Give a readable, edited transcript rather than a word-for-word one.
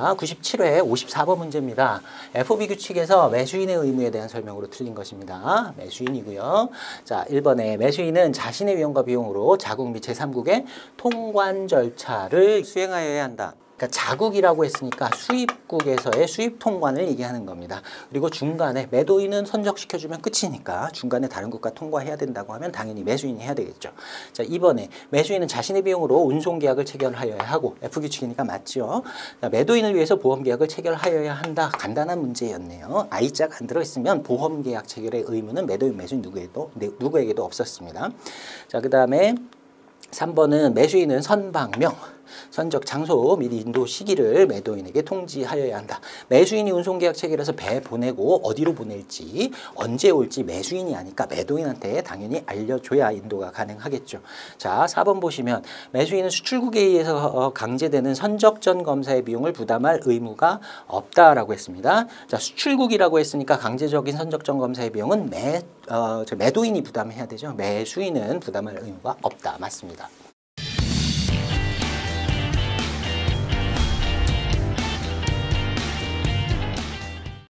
자, 97회 54번 문제입니다. FOB 규칙에서 매수인의 의무에 대한 설명으로 틀린 것입니다. 매수인이고요. 자, 1번에 매수인은 자신의 위험과 비용으로 자국 및 제3국의 통관 절차를 수행하여야 한다. 그러니까 자국이라고 했으니까 수입국에서의 수입 통관을 얘기하는 겁니다. 그리고 중간에 매도인은 선적시켜주면 끝이니까 중간에 다른 국가 통과해야 된다고 하면 당연히 매수인이 해야 되겠죠. 자, 2번에 매수인은 자신의 비용으로 운송계약을 체결하여야 하고 F규칙이니까 맞죠. 자, 매도인을 위해서 보험계약을 체결하여야 한다. 간단한 문제였네요. I자가 안 들어있으면 보험계약 체결의 의무는 매도인, 매수인 누구에게도 없었습니다. 자, 그 다음에 3번은 매수인은 선방명, 선적 장소 및 인도 시기를 매도인에게 통지하여야 한다. 매수인이 운송계약 체결해서 배 보내고 어디로 보낼지 언제 올지 매수인이 아니까 매도인한테 당연히 알려줘야 인도가 가능하겠죠. 자, 4번 보시면 매수인은 수출국에 의해서 강제되는 선적전 검사의 비용을 부담할 의무가 없다라고 했습니다. 자, 수출국이라고 했으니까 강제적인 선적전 검사의 비용은 매도인이 부담해야 되죠. 매수인은 부담할 의무가 없다. 맞습니다.